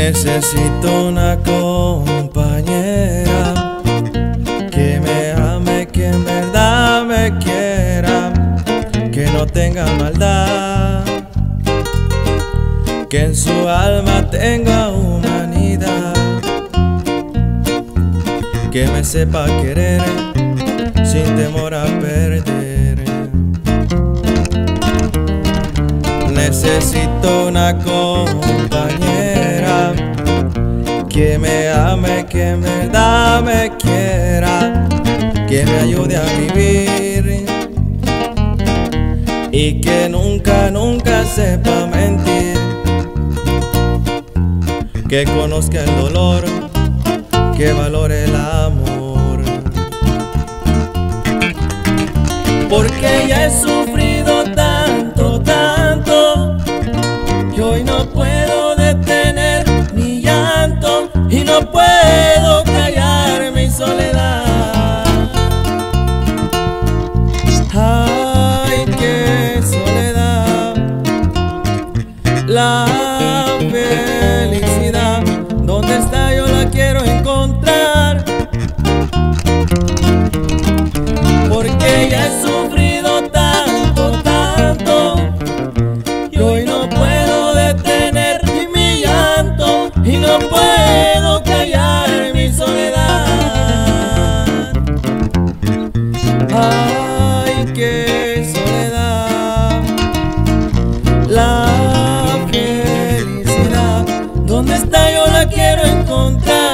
Necesito una compañera que me ame, que en verdad me quiera, que no tenga maldad, que en su alma tenga humanidad, que me sepa querer sin temor a perder. Necesito una compañera que me ame, que en verdad me quiera, que me ayude a vivir y que nunca, nunca sepa mentir, que conozca el dolor, que valore el amor. Porque ya he sufrido tanto, tanto, que hoy no puedo detener mi llanto y no puedo callar mi soledad. Ay, qué soledad. La felicidad, ¿dónde está? Yo la quiero encontrar. Porque ya he sufrido tanto, tanto, y hoy no puedo detener mi llanto y no puedo callar mi soledad. Ay, qué soledad. La felicidad, ¿dónde está? Yo la quiero encontrar.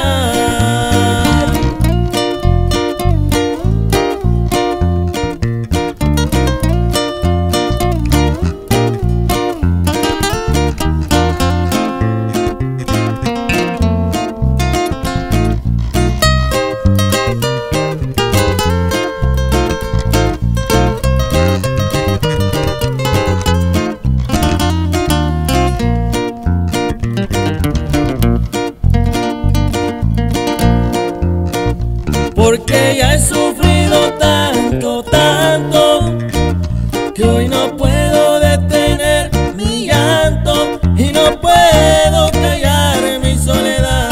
Porque ya he sufrido tanto, tanto, que hoy no puedo detener mi llanto y no puedo callar mi soledad.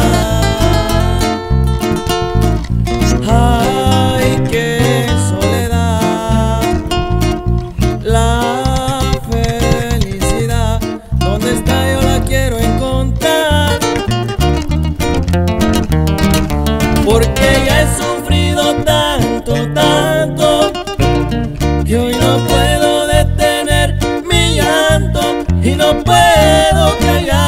Ay, qué soledad. La felicidad, ¿dónde está? Yo la quiero encontrar. Porque ya he sufrido tanto, tanto, que hoy no puedo detener mi llanto y no puedo callar.